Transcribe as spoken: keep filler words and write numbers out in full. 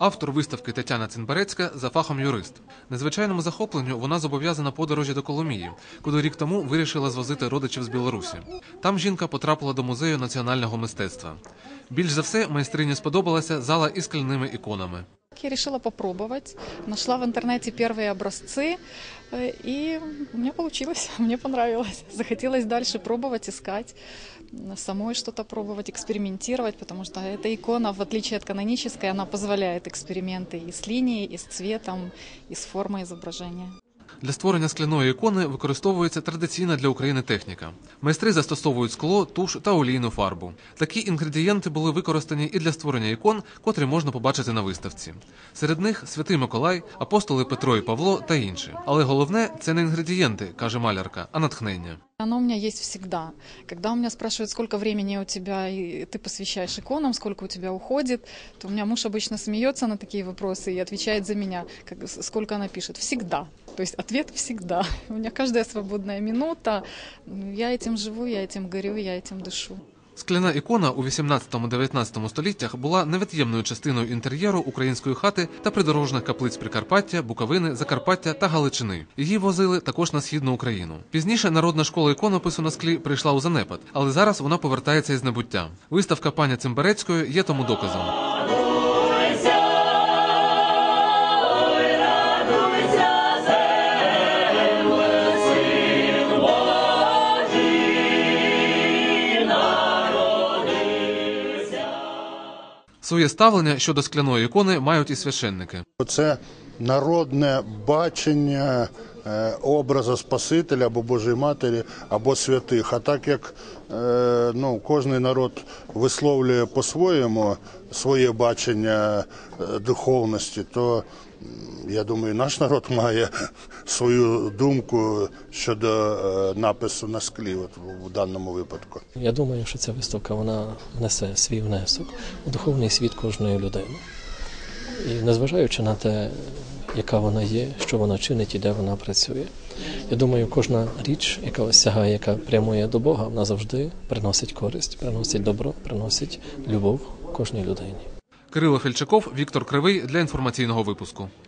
Автор виставки Тетяна Цимберецька за фахом юрист. Незвичайному захопленню вона зобов'язана подорожі до Коломиї, куди рік тому вирішила звозити родичів з Білорусі. Там жінка потрапила до музею національного мистецтва. Більш за все майстрині сподобалася зала із скляними іконами. Я решила попробовать, нашла в интернете первые образцы, и у меня получилось, мне понравилось. Захотелось дальше пробовать, искать, самой что-то пробовать, экспериментировать, потому что эта икона, в отличие от канонической, она позволяет эксперименты и с линией, и с цветом, и с формой изображения. Для створення скляної ікони використовується традиційна для України техніка. Майстри застосовують скло, туш та олійну фарбу. Такі інгредієнти були використані і для створення ікон, котрі можна побачити на виставці. Серед них Святий Миколай, апостоли Петро і Павло та інші. Але головне – це не інгредієнти, каже малярка, а натхнення. Оно у меня есть всегда. Когда у меня спрашивают, сколько времени у тебя и ты посвящаешь иконам, сколько у тебя уходит, то у меня муж обычно смеется на такие вопросы и отвечает за меня, как, сколько она пишет. Всегда. То есть ответ всегда. У меня каждая свободная минута. Я этим живу, я этим горю, я этим дышу. Скляна ікона у вісімнадцятому-дев'ятнадцятому століттях була невід'ємною частиною інтер'єру української хати та придорожних каплиць Прикарпаття, Буковини, Закарпаття та Галичини. Її возили також на Східну Україну. Пізніше народна школа іконопису на склі прийшла у занепад, але зараз вона повертається із небуття. Виставка пані Цимберецької є тому доказом. Своє ставлення щодо скляної ікони мають і священники. Це народне бачення образу Спасителя або Божої Матері, або святих. А так як ну, кожен народ висловлює по-своєму своє бачення духовності, то, я думаю, наш народ має свою думку щодо напису на склі от, в даному випадку. Я думаю, що ця виставка вона внесе свій внесок у духовний світ кожної людини. І незважаючи на те, яка вона є, що вона чинить і де вона працює. Я думаю, кожна річ, яка осягає, яка прямує до Бога, вона завжди приносить користь, приносить добро, приносить любов кожній людині. Кирило Фельчаков, Віктор Кривий для інформаційного випуску.